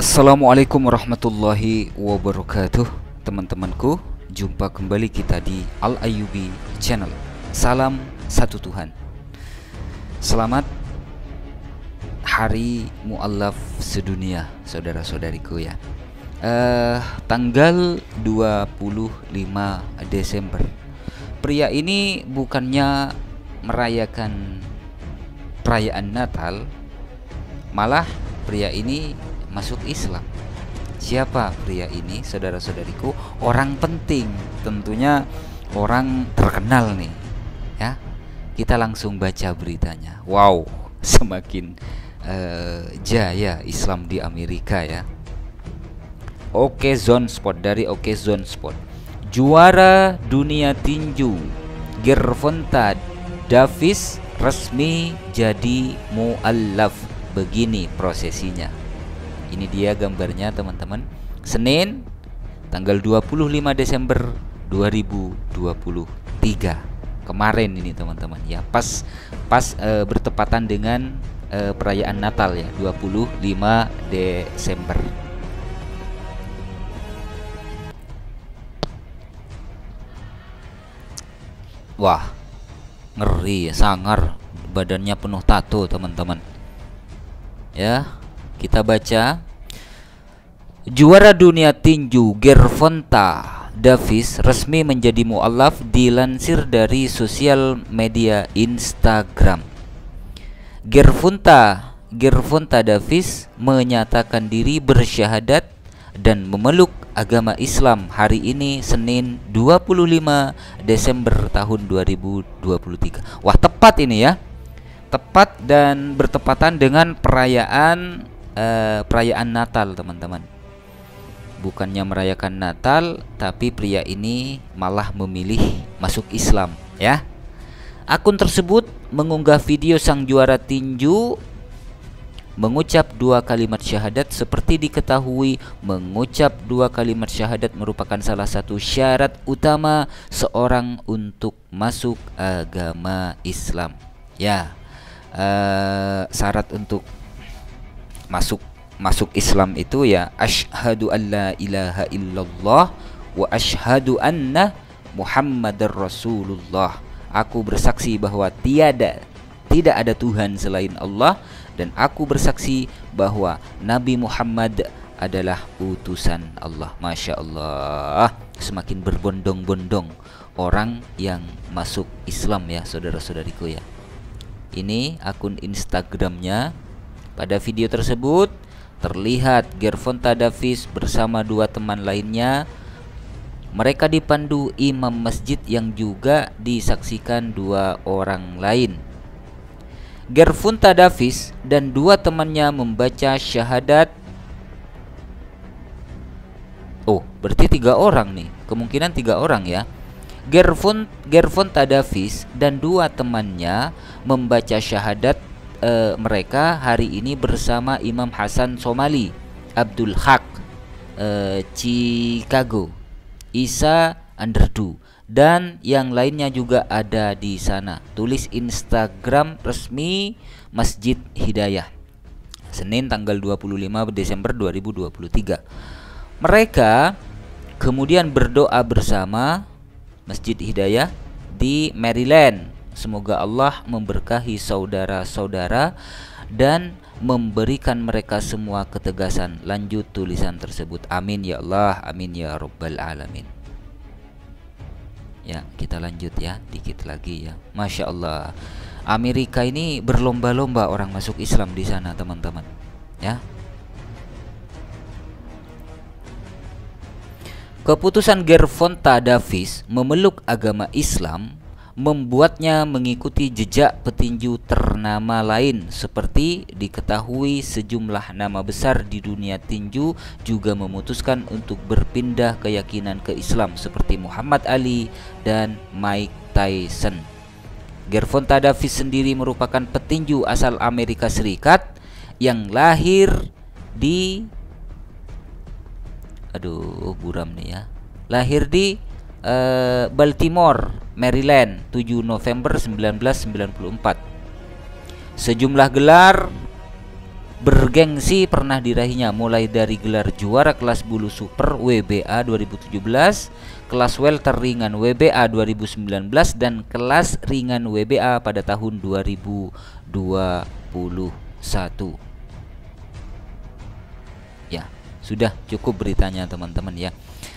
Assalamualaikum warahmatullahi wabarakatuh. Teman-temanku, jumpa kembali kita di Al Ayyubi Channel. Salam satu Tuhan. Selamat Hari Mu'allaf sedunia, saudara-saudariku ya. Tanggal 25 Desember. Pria ini bukannya merayakan perayaan Natal, malah pria ini masuk Islam. Siapa pria ini, saudara-saudariku? Orang penting, tentunya orang terkenal nih ya. Kita langsung baca beritanya. Wow, semakin jaya Islam di Amerika ya. Oke Zone Sport, dari Oke Zone Sport. Juara dunia tinju Gervonta Davis resmi jadi mu'allaf. Begini prosesinya. Ini dia gambarnya teman-teman. Senin tanggal 25 Desember 2023. Kemarin ini teman-teman ya. Pas bertepatan dengan perayaan Natal ya, 25 Desember. Wah, ngeri ya, sangar, badannya penuh tato teman-teman. Ya, kita baca. Juara dunia tinju Gervonta Davis resmi menjadi mu'allaf, dilansir dari sosial media Instagram. Gervonta Davis menyatakan diri bersyahadat dan memeluk agama Islam hari ini Senin 25 Desember tahun 2023. Wah, tepat ini ya. Tepat dan bertepatan dengan perayaan Natal teman-teman. Bukannya merayakan Natal, tapi pria ini malah memilih masuk Islam ya. Akun tersebut mengunggah video sang juara tinju mengucap 2 kalimat syahadat. Seperti diketahui, mengucap 2 kalimat syahadat merupakan salah satu syarat utama seorang untuk masuk agama Islam ya. Syarat untuk masuk Islam itu ya asyhadu alla ilaha illallah wa asyhadu anna Muhammadar Rasulullah. Aku bersaksi bahwa tidak ada Tuhan selain Allah, dan aku bersaksi bahwa Nabi Muhammad adalah utusan Allah. Masya Allah, semakin berbondong-bondong orang yang masuk Islam ya, saudara-saudariku ya. Ini akun Instagramnya. Pada video tersebut terlihat Gervonta Davis bersama 2 teman lainnya. Mereka dipandu imam masjid yang juga disaksikan 2 orang lain. Gervonta Davis dan 2 temannya membaca syahadat. Oh, berarti 3 orang nih. Kemungkinan 3 orang ya. Gervonta Davis dan 2 temannya membaca syahadat mereka hari ini bersama Imam Hasan Somali, Abdul Haq Chicago, Isa Underdu, dan yang lainnya juga ada di sana. Tulis Instagram resmi Masjid Hidayah, Senin tanggal 25 Desember 2023. Mereka kemudian berdoa bersama Masjid Hidayah di Maryland. Semoga Allah memberkahi saudara-saudara dan memberikan mereka semua ketegasan. Lanjut tulisan tersebut. Amin ya Allah, amin ya Rabbal Alamin. Ya, kita lanjut ya, dikit lagi ya. Masya Allah, Amerika ini berlomba-lomba orang masuk Islam di sana teman-teman ya. Keputusan Gervonta Davis memeluk agama Islam membuatnya mengikuti jejak petinju ternama lain. Seperti diketahui, sejumlah nama besar di dunia tinju juga memutuskan untuk berpindah keyakinan ke Islam, seperti Muhammad Ali dan Mike Tyson. Gervonta Davis sendiri merupakan petinju asal Amerika Serikat yang lahir di lahir di Baltimore, Maryland, 7 November 1994. Sejumlah gelar bergengsi pernah diraihnya, mulai dari gelar juara kelas bulu super WBA 2017, kelas welter ringan WBA 2019, dan kelas ringan WBA pada tahun 2021. Ya, sudah cukup beritanya teman-teman ya.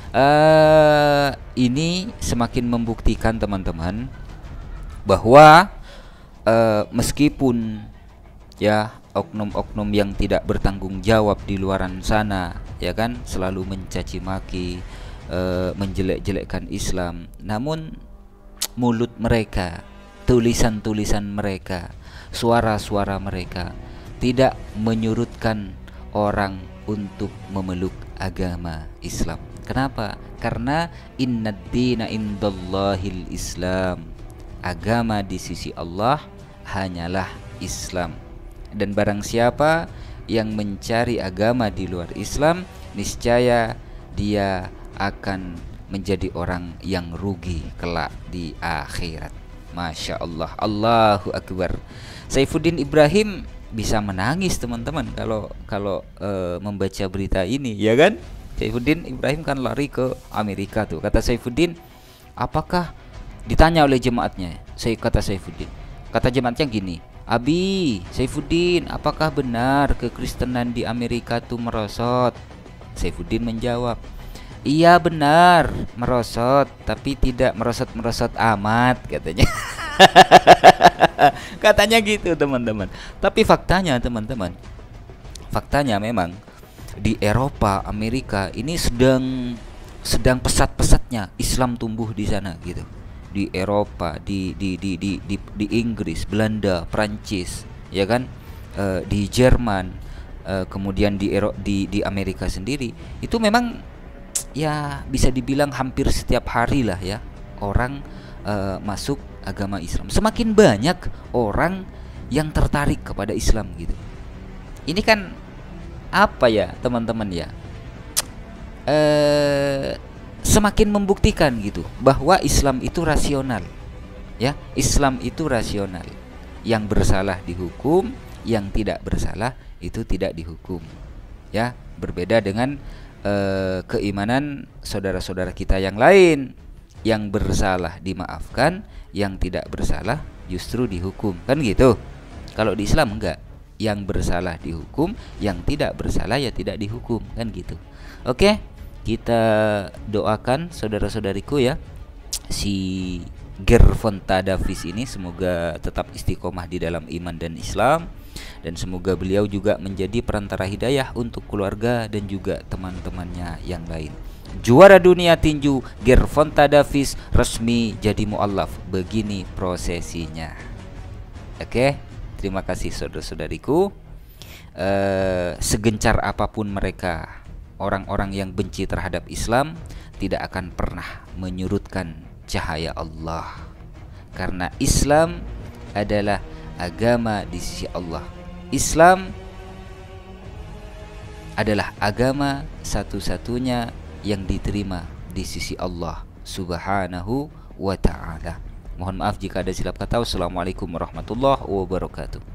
Ini semakin membuktikan teman-teman bahwa meskipun ya oknum-oknum yang tidak bertanggung jawab di luaran sana ya kan selalu mencaci maki, menjelek-jelekkan Islam, namun mulut mereka, tulisan-tulisan mereka, suara-suara mereka tidak menyurutkan orang untuk memeluk agama Islam. Kenapa? Karena innad dina indallahil Islam. Agama di sisi Allah hanyalah Islam. Dan barang siapa yang mencari agama di luar Islam, niscaya dia akan menjadi orang yang rugi kelak di akhirat. Masya Allah, Allahu Akbar. Saifuddin Ibrahim bisa menangis teman-teman kalau membaca berita ini, ya kan? Saifuddin Ibrahim kan lari ke Amerika tuh. Kata Saifuddin, apakah, ditanya oleh jemaatnya, kata jemaatnya gini, Abi Saifuddin, apakah benar kekristenan di Amerika tuh merosot? Saifuddin menjawab, iya benar merosot, tapi tidak merosot-merosot amat, katanya. Katanya gitu teman-teman. Tapi faktanya teman-teman, faktanya memang di Eropa, Amerika ini sedang pesat-pesatnya Islam tumbuh di sana gitu. Di Eropa, di Inggris, Belanda, Prancis, ya kan, di Jerman, kemudian di Amerika sendiri itu memang ya bisa dibilang hampir setiap hari lah ya orang masuk agama Islam. Semakin banyak orang yang tertarik kepada Islam gitu. Ini kan apa ya teman-teman ya, semakin membuktikan gitu bahwa Islam itu rasional ya. Islam itu rasional. Yang bersalah dihukum, yang tidak bersalah itu tidak dihukum ya. Berbeda dengan keimanan saudara-saudara kita yang lain, yang bersalah dimaafkan, yang tidak bersalah justru dihukum, kan gitu. Kalau di Islam enggak, yang bersalah dihukum, yang tidak bersalah ya tidak dihukum, kan gitu. Oke, kita doakan saudara-saudariku ya, si Gervonta Davis ini semoga tetap istiqomah di dalam iman dan Islam, dan semoga beliau juga menjadi perantara hidayah untuk keluarga dan juga teman-temannya yang lain. Juara dunia tinju Gervonta Davis resmi jadi mu'allaf. Begini prosesinya. Oke, terima kasih saudara-saudariku. Segencar apapun mereka, orang-orang yang benci terhadap Islam tidak akan pernah menyurutkan cahaya Allah, karena Islam adalah agama di sisi Allah. Islam adalah agama satu-satunya yang diterima di sisi Allah Subhanahu wa ta'ala. Mohon maaf jika ada silap kata. Wassalamualaikum warahmatullahi wabarakatuh.